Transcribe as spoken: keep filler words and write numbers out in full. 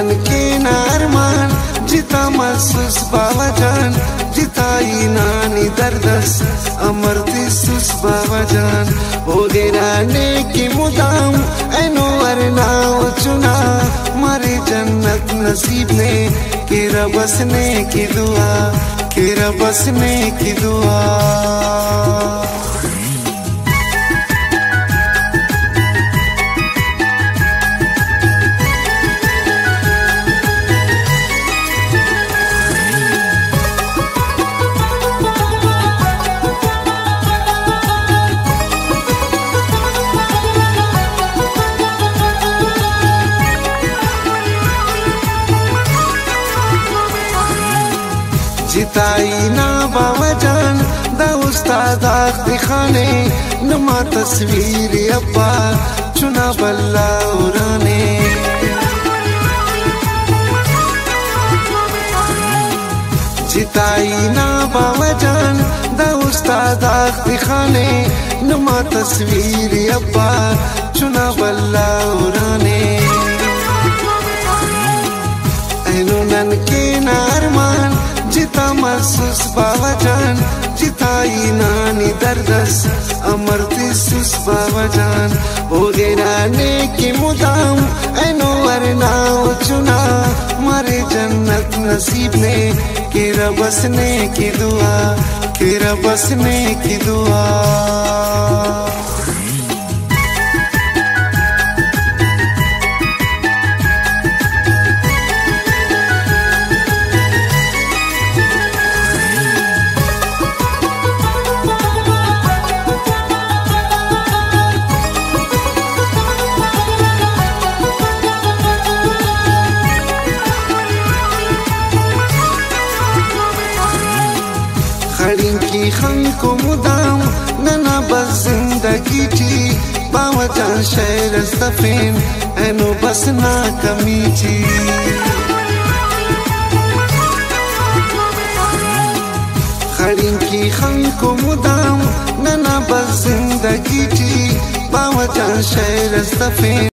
None के नारमान जिता महसूस बाबा जान जिताई नानी दर्दस अमरती सुस बाबा जान हो गिराने की मुदाम एनो अरनाव चुना मारे जन्नत नसीब ने केरा बसने की दुआ केरा बसने की दुआ। जिताई ना बाबा जान दा उस्ताद दिखाने नमा तस्वीर अब्बा चुना बल्ला उराने जिताई ना बाबा जान दा उस्ताद दिखाने नमा तस्वीर अब्बा चुना बल्ला उराने एनो नन के नारमान जिता महसूस बाबा जान जिताई नानी दर्दस अमरती सुस बाबा जान हो गिराने की मुदाम एनो अरनाव चुना मारे जन्नत नसीब ने केरा बसने की दुआ केरा बसने की दुआ। खड़ी की खंग को मुदाम नना बस जिंदगी थी बावजा शहर सफेन एनो बस ना कमी थी खड़ी की खंग को मुदाम नना बस जिंदगी थी बावजा शहर सफेन।